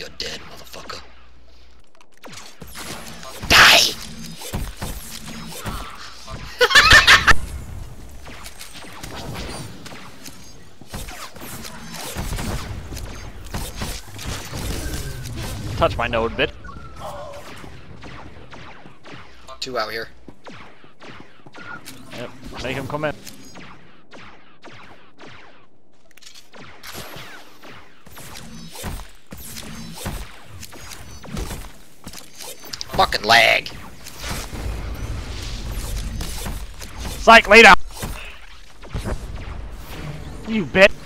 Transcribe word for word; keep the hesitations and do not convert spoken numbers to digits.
You're dead, motherfucker. Die! Touch my node bit. Two out here. Yep, make him come in. Fucking lag. Psych, lay down! You bitch!